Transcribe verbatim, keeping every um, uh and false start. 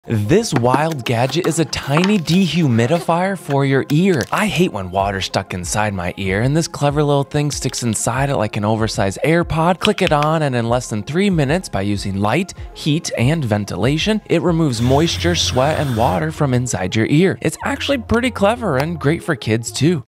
This wild gadget is a tiny dehumidifier for your ear. I hate when water's stuck inside my ear, and this clever little thing sticks inside it like an oversized AirPod. Click it on, and in less than three minutes, by using light, heat, and ventilation, it removes moisture, sweat, and water from inside your ear. It's actually pretty clever and great for kids too.